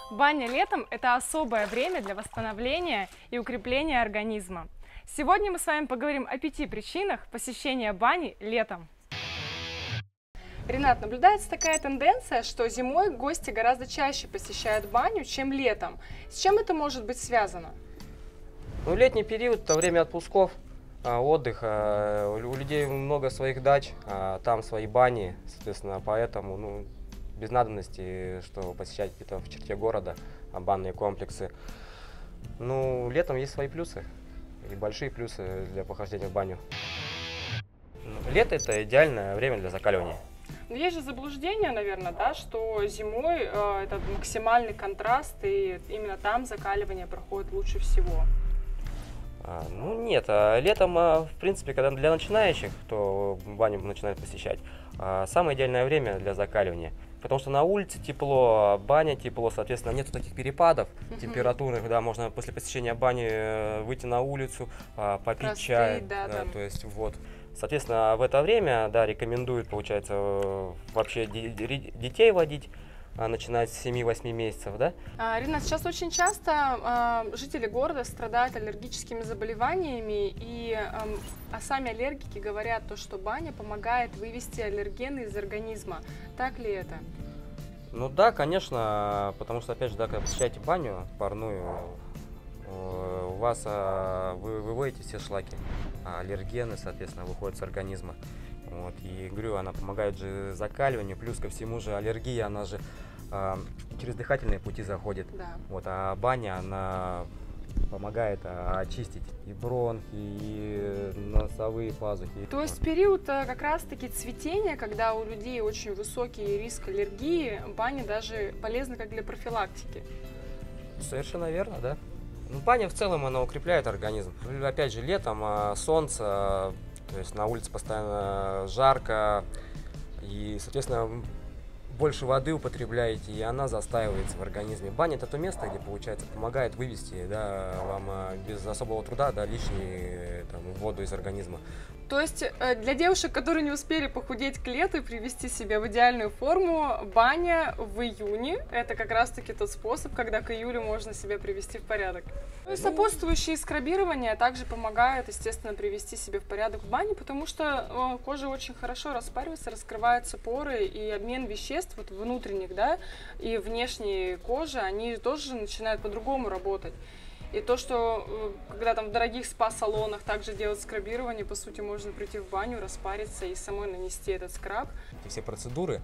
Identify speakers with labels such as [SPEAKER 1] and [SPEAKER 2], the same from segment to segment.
[SPEAKER 1] Баня летом – это особое время для восстановления и укрепления организма. Сегодня мы с вами поговорим о 5 причинах посещения бани летом. Ренат, наблюдается такая тенденция, что зимой гости гораздо чаще посещают баню, чем летом. С чем это может быть связано?
[SPEAKER 2] Ну, летний период – это время отпусков, отдыха. У людей много своих дач, там свои бани, соответственно, поэтому без надобности, что посещать где-то в черте города банные комплексы. Ну, летом есть свои плюсы и большие плюсы для похождения в баню. Лето – это идеальное время для закаливания.
[SPEAKER 1] Но есть же заблуждение, наверное, да, что зимой это максимальный контраст, и именно там закаливание проходит лучше всего.
[SPEAKER 2] Ну нет, летом, в принципе, когда для начинающих, кто баню начинает посещать, самое идеальное время для закаливания. Потому что на улице тепло, баня тепло, соответственно, нет таких перепадов температурных, да, можно после посещения бани выйти на улицу, попить простыть, чай, да, то есть вот. Соответственно, в это время, да, рекомендуют, получается, вообще детей водить, начинать с 7-8 месяцев, да?
[SPEAKER 1] Рина, сейчас очень часто жители города страдают аллергическими заболеваниями, а сами аллергики говорят, что баня помогает вывести аллергены из организма. Так ли это?
[SPEAKER 2] Ну да, конечно, потому что, опять же, да, когда посещаете баню парную, у вас вы выводите все шлаки, аллергены, соответственно, выходят с организма. Вот, и говорю, она помогает же закаливанию, плюс ко всему же аллергия, она же через дыхательные пути заходит.
[SPEAKER 1] Да.
[SPEAKER 2] Вот, а баня, она помогает очистить и бронхи, и носовые пазухи.
[SPEAKER 1] То есть в период как раз-таки цветения, когда у людей очень высокий риск аллергии, баня даже полезна как для профилактики.
[SPEAKER 2] Совершенно верно, да. Ну, баня в целом, она укрепляет организм. Опять же, летом солнце, то есть на улице постоянно жарко, и, соответственно, больше воды употребляете, и она застаивается в организме. Баня – это то место, где, получается, помогает вывести, да, вам без особого труда, да, лишнюю воду из организма.
[SPEAKER 1] То есть для девушек, которые не успели похудеть к лету и привести себя в идеальную форму, баня в июне – это как раз-таки тот способ, когда к июлю можно себя привести в порядок. Ну и сопутствующие скрабирования также помогают, естественно, привести себя в порядок в бане, потому что кожа очень хорошо распаривается, раскрываются поры, и обмен веществ вот внутренних, да, и внешней кожи, они тоже начинают по-другому работать. И то, что когда там в дорогих спа-салонах также делают скрабирование, по сути, можно прийти в баню, распариться и самой нанести этот скраб.
[SPEAKER 2] Все процедуры,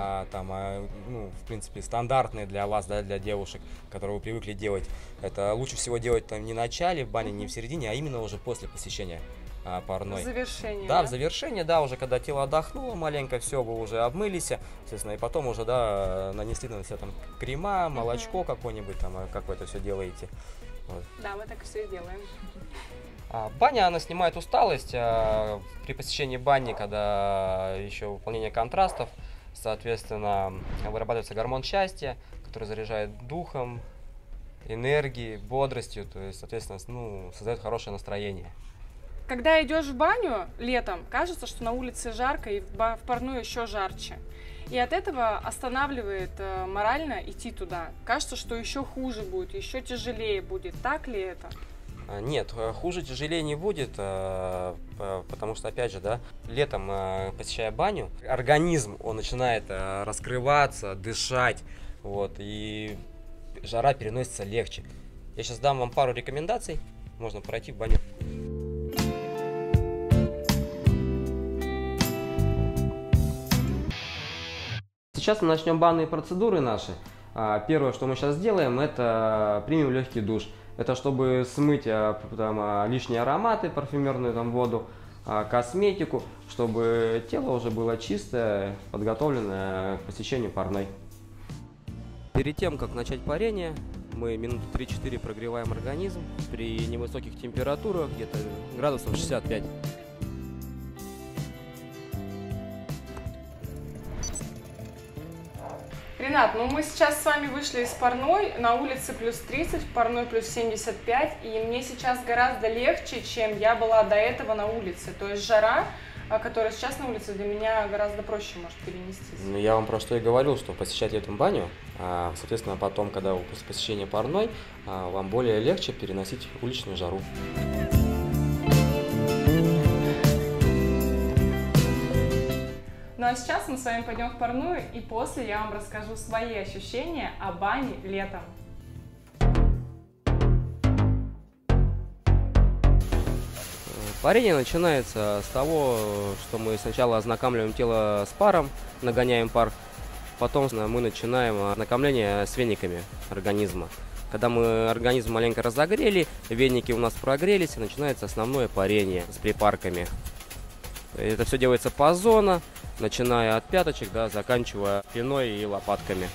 [SPEAKER 2] в принципе, стандартные для вас, да, для девушек, которые вы привыкли делать, это лучше всего делать там не в начале в бане, не в середине, а именно уже после посещения парной.
[SPEAKER 1] В завершении,
[SPEAKER 2] да? В завершении, да, уже когда тело отдохнуло маленько, все, вы уже обмылись, естественно, и потом уже, да, нанесли на себя там крема, молочко какое-нибудь, там, как вы это все делаете. Вот.
[SPEAKER 1] Да, мы так все и делаем.
[SPEAKER 2] Баня, она снимает усталость при посещении бани, когда еще выполнение контрастов, соответственно, вырабатывается гормон счастья, который заряжает духом, энергией, бодростью, то есть, соответственно, создает хорошее настроение.
[SPEAKER 1] Когда идешь в баню летом, кажется, что на улице жарко и в парную еще жарче. И от этого останавливает морально идти туда. Кажется, что еще хуже будет, еще тяжелее будет. Так ли это?
[SPEAKER 2] Нет, хуже, тяжелее не будет, потому что, опять же, да, летом, посещая баню, организм, он начинает раскрываться, дышать, вот, и жара переносится легче. Я сейчас дам вам пару рекомендаций, можно пройти в баню. Сейчас мы начнем банные процедуры наши. Первое, что мы сейчас сделаем, это примем легкий душ. Это чтобы смыть лишние ароматы, парфюмерную воду, косметику, чтобы тело уже было чистое, подготовленное к посещению парной. Перед тем, как начать парение, мы минуты 3-4 прогреваем организм при невысоких температурах, где-то градусов 65.
[SPEAKER 1] Ренат, мы сейчас с вами вышли из парной, на улице плюс 30, в парной плюс 75, и мне сейчас гораздо легче, чем я была до этого на улице. То есть жара которая сейчас на улице, для меня гораздо проще может перенестись.
[SPEAKER 2] Ну, я вам про что и говорил, что посещать эту баню, соответственно, потом, когда вы после посещения парной, вам более легче переносить уличную жару.
[SPEAKER 1] Ну а сейчас мы с вами пойдем в парную, и после я вам расскажу свои ощущения о бане летом.
[SPEAKER 2] Парение начинается с того, что мы сначала ознакомливаем тело с паром, нагоняем пар, потом мы начинаем ознакомление с вениками организма. Когда мы организм маленько разогрели, веники у нас прогрелись, и начинается основное парение с припарками. Это все делается позонно, начиная от пяточек, да, заканчивая спиной и лопатками.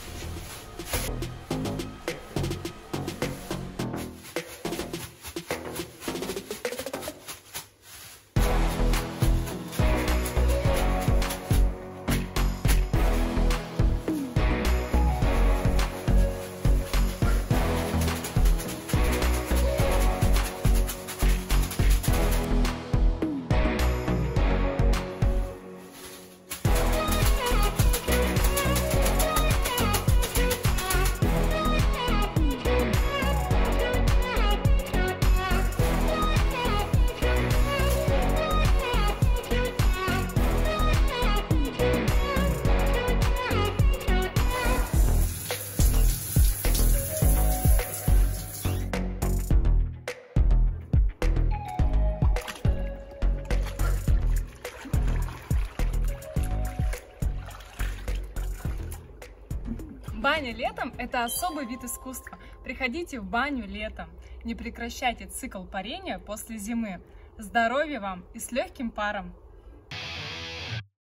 [SPEAKER 1] Баня летом – это особый вид искусства. Приходите в баню летом. Не прекращайте цикл парения после зимы. Здоровья вам и с легким паром!